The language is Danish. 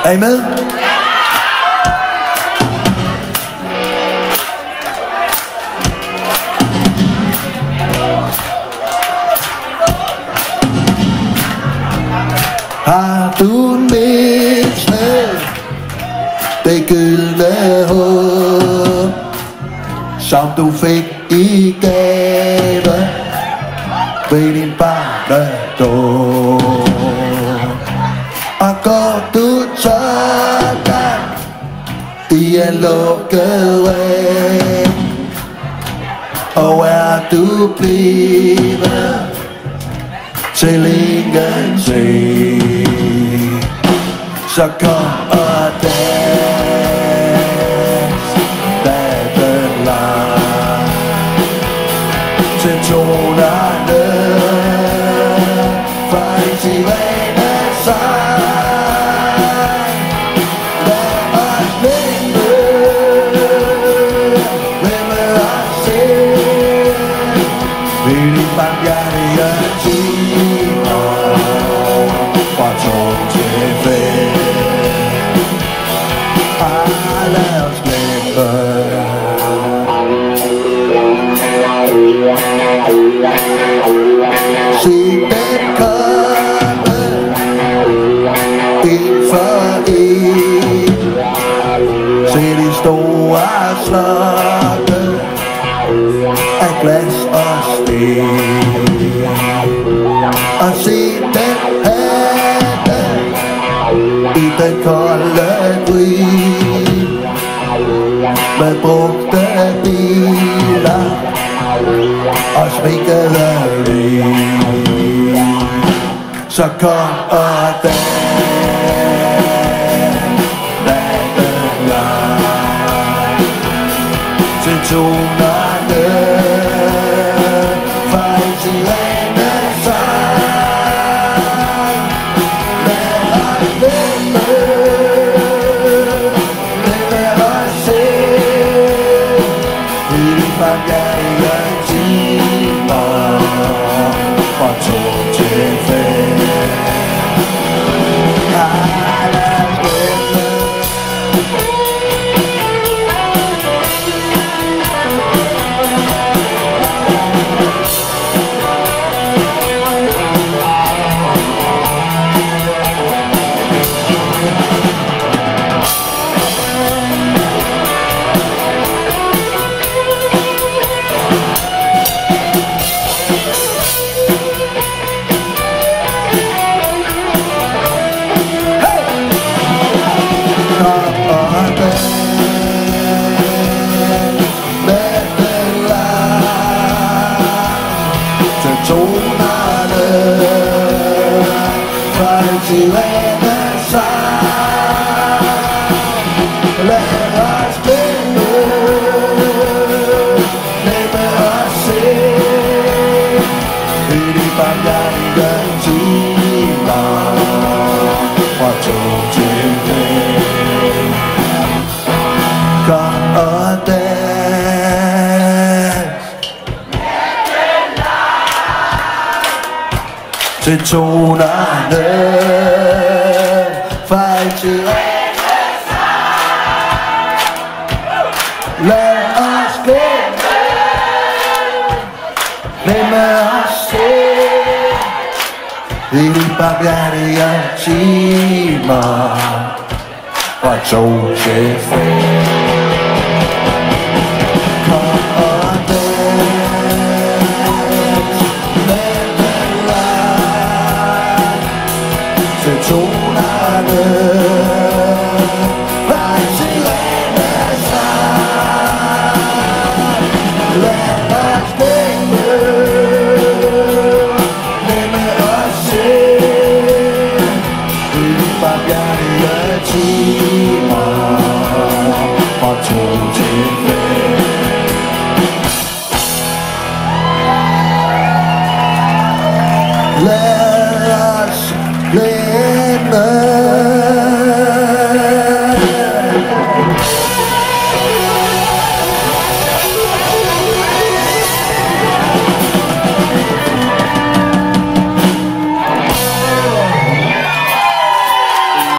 Er I med? Har du mistet det gyldne håb, som du fik i gave ved din barnedåb? Og går du sådan i en lukket ring, og er du blevet til ingenting, så kom og dans natten lang til tonerne fra en sirenesang. Se den komme ind for en, se de store slotte af glas og sten, og se den hatte i den kolde gryde med brugte biler og sminkede liv. Så kom og dans natten lang til tonerne fra en sirenesang. Lad os leve, lad os se i de barmhjertige timer fra 2 til 5. Til tonerne fra en sirenesang. Lad os glemme os selv i de barmhjertige timer fra 2 til 5. Kom og dans natten lang til tonerne fra en sirenesang. Lad os glemme os selv i de barmhjertige timer fra 2 til 5. Lad